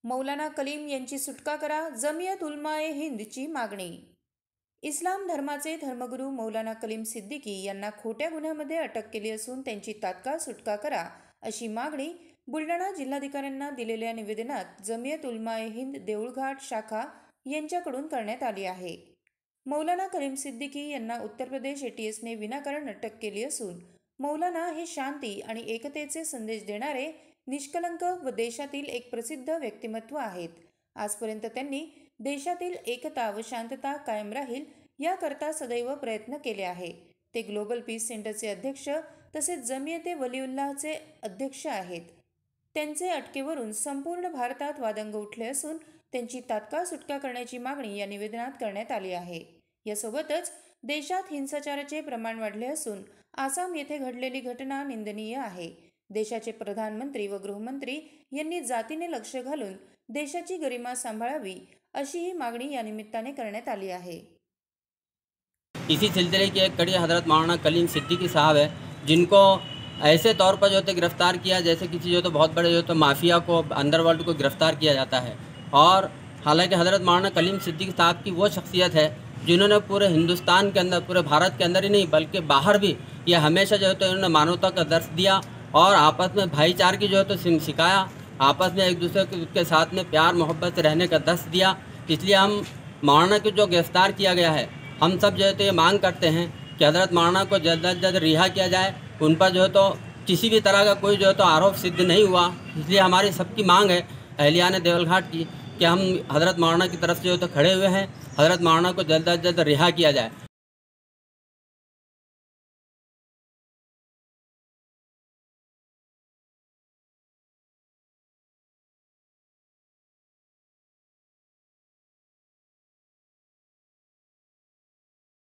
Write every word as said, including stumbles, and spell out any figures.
मौलाना कलीम यांची सुटका करा, जमियत उलमाए हिंदची मागणी। इस्लाम धर्माचे धर्मगुरू मौलाना कलीम सिद्दीकी यांना खोट्या गुन्ह्यामध्ये अटक केली असून त्यांची तात्काळ सुटका करा अशी मागणी बुलढाणा जिल्हाधिकाऱ्यांना दिलेल्या निवेदनात जमियत उलमाए हिंद देऊळघाट शाखा यांच्याकडून करण्यात आली आहे। मौलाना कलीम सिद्दीकी यांना उत्तर प्रदेश एटीएसने विनाकारण अटक केली असून मौलाना हे शांती आणि एकतेचे संदेश देणारे निष्कलंक व देशातील एक प्रसिद्ध व्यक्तिमत्व आहेत। आजपर्यंत त्यांनी देशातील एकता व शांतता कायम राहील याकरता सदैव प्रयत्न केले आहे। ते ग्लोबल पीस सेंटरचे अध्यक्ष तसेच जमियते वलिउल्लाहचे अध्यक्ष आहेत। त्यांचे अटकेवरून संपूर्ण भारतात वादंग उठले असून त्यांची तात्काळ सुटका करण्याची मागणी या निवेदनात करण्यात आली आहे। यासोबतच देशात हिंसाचाराचे प्रमाण वाढले असून आसाम येथे घडलेली घटना निंदनीय आहे। देशाचे प्रधानमंत्री व गृहमंत्री यांनी जातीने लक्ष घालून देशाची गरिमा सांभाळावी अशी ही मागणी या निमित्ताने करण्यात आली आहे। इसी सिलसिले की एक कड़ी हजरत मौलाना कलीम सिद्दीकी साहब है, जिनको ऐसे तौर पर जो है गिरफ़्तार किया जैसे किसी जो तो बहुत बड़े जो तो माफिया को अंडरवर्ल्ड को गिरफ़्तार किया जाता है। और हालांकि हजरत मौलाना कलीम सिद्दीकी साहब की वो शख्सियत है जिन्होंने पूरे हिंदुस्तान के अंदर, पूरे भारत के अंदर ही नहीं बल्कि बाहर भी ये हमेशा जो है तो इन्होंने मानवता का दर्श दिया और आपस में भाईचारे की जो है तो सिखाया, आपस में एक दूसरे के साथ में प्यार मोहब्बत से रहने का दर्श दिया। इसलिए हम मौलाना को जो गिरफ़्तार किया गया है, हम सब जो है तो ये मांग करते हैं कि हज़रत मौलाना को जल्द अज जल्द रिहा किया जाए। उन पर जो है तो किसी भी तरह का कोई जो है तो आरोप सिद्ध नहीं हुआ। इसलिए हमारी सबकी मांग है अहलियान देवलघाट की कि हम हज़रत मौलाना की तरफ से जो है तो खड़े हुए हैं, हज़रत मौलाना को जल्द अज जल्द रिहा किया जाए।